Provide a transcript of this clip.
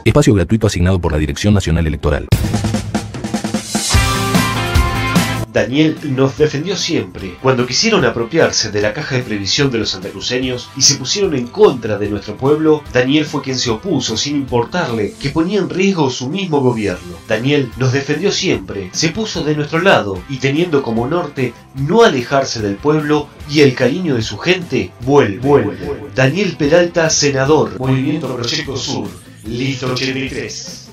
Espacio gratuito asignado por la Dirección Nacional Electoral. Daniel nos defendió siempre cuando quisieron apropiarse de la caja de previsión de los santacruceños y se pusieron en contra de nuestro pueblo. Daniel fue quien se opuso sin importarle que ponía en riesgo su mismo gobierno. Daniel nos defendió siempre, se puso de nuestro lado y teniendo como norte no alejarse del pueblo y el cariño de su gente, vuelve. Daniel Peralta, senador, Movimiento Proyecto Sur, lista 83.